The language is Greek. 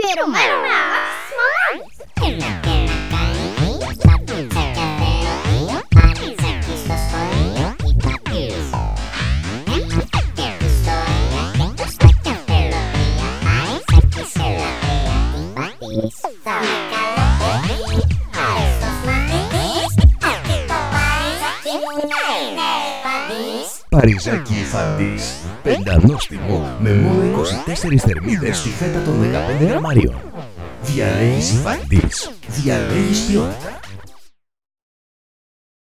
αφιερωμένο με τις μαμάδες. Parizaki Ifantis, πεντανόστιμο με μόνο 24 θερμίδες στη φέτα των 15 γραμμαρίων. Διαλέγεις Ifantis, διαλέγεις ποιότητα.